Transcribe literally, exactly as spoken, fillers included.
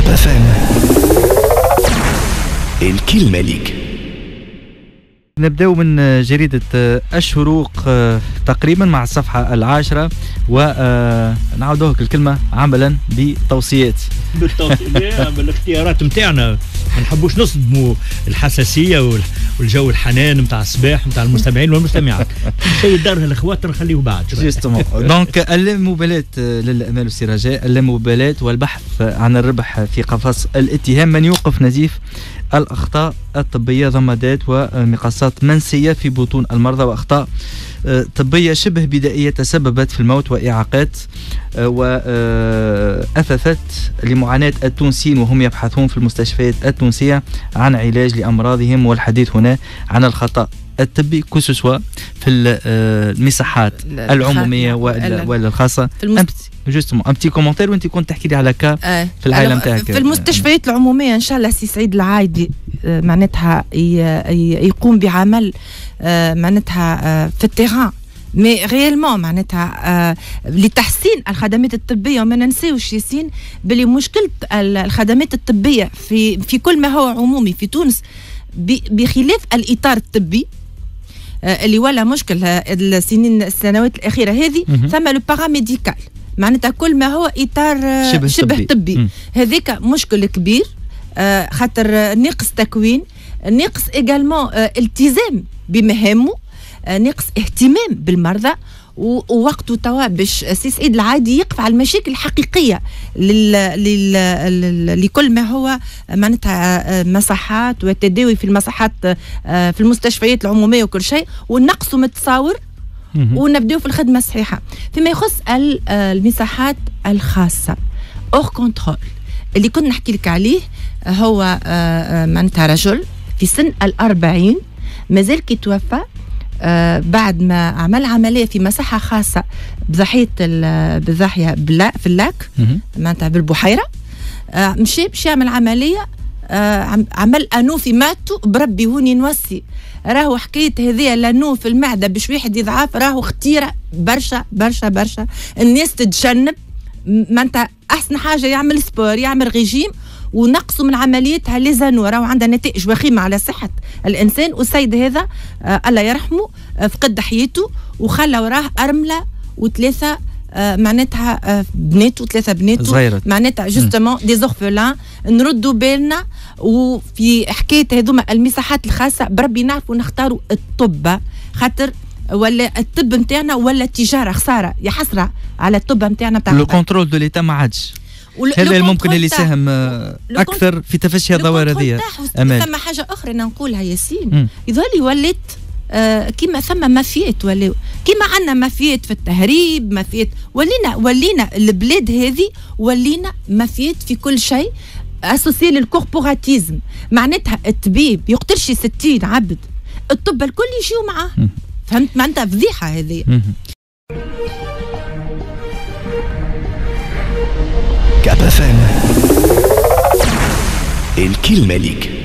اف ام الكلمة ليك. نبدأ من جريدة الشروق تقريبا مع الصفحة العاشرة، ونعودوك الكلمة عملا بتوصيات بالتوصيات بالاختيارات متاعنا. ما نحبوش نصدموا الحساسية والجو الحنان متاع الصباح متاع المستمعين والمستمعات. شيء دارها الاخوات نخليه بعد. جوستومون دونك اللامبالاة للامال والسراجاء، اللامبالاة والبحث عن الربح في قفص الاتهام. من يوقف نزيف الأخطاء الطبية، ضمادات ومقاصات منسية في بطون المرضى وأخطاء طبية شبه بدائية تسببت في الموت وإعاقات وأثثت لمعاناة التونسيين وهم يبحثون في المستشفيات التونسية عن علاج لأمراضهم. والحديث هنا عن الخطأ الطبي كسوسوا في المساحات العمومية ولا الخاصة. جوستومون ام بتي كومونتير وانت كنت تحكي لي على كا آه. في العائله نتاعك في المستشفيات العموميه. ان شاء الله سي سعيد العايدي آه معناتها يقوم بعمل آه معناتها آه في التيران مي ريالمون معناتها آه لتحسين الخدمات الطبيه. وما ننساوش ياسين بلي مشكله الخدمات الطبيه في في كل ما هو عمومي في تونس بخلاف الاطار الطبي آه اللي ولا مشكل السنين السنوات الاخيره هذه. ثم لو باراميديكال معناتها كل ما هو إطار شبه, شبه طبي, طبي. هذيك مشكل كبير آه خاطر ناقص تكوين، ناقص إيجالمون آه التزام بمهامه، آه ناقص اهتمام بالمرضى. ووقته توا باش سي سعيد العايدي يقف على المشاكل الحقيقيه لل... لل... لل... لكل ما هو معناتها مصحات والتداوي في المصحات آه في المستشفيات العموميه وكل شيء، ونقصه متصاور ونبدأ في الخدمة الصحيحة. فيما يخص المساحات الخاصة أور كونترول اللي كنا نحكي لك عليه، هو معناتها رجل في سن الأربعين مازال كي توفى بعد ما عمل عملية في مساحة خاصة بضاحية بضاحية بلا في اللاك معناتها بالبحيرة. مشي باش يعمل عملية، عمل أنو في ماتو بربي هوني نوسي. راهو حكاية هذه لانو في المعدة باش واحد يضعف راهو خطيرة برشا برشا برشا. الناس تتجنب معناتها أحسن حاجة يعمل سبور يعمل ريجيم ونقصوا من عمليتها لزانو راهو عندها نتائج وخيمة على صحة الإنسان. والسيد هذا آه الله يرحمه آه فقد حياته وخلى وراه أرملة وثلاثة آه معناتها آه بنات وثلاثة بنات معناتها جوستومون دي زورفلان. نردوا بالنا وفي حكاية هذوما المساحات الخاصة بربي نعرفوا نختاروا الطب خاطر ولا الطب نتاعنا ولا التجارة خسارة يا حسرة على الطب نتاعنا بتاع لو كنترول دو ليتا ما عادش. هذا الممكن اللي يساهم أكثر في تفشي الظواهر هذه. ثم حاجة أخرى نقولها ياسين، يظهر لي وليت آه كيما ثم مافيات ولا كيما عندنا مافيات في التهريب مافيات ولينا ولينا البلاد هذه ولينا مافيات في كل شيء اسوسي للكوربوراتيزم. معناتها الطبيب يقتلش ستين عبد الطب الكل يجيو معاه. فهمت معناتها فضيحة هذه. كاب اف ام الكلمة ليك.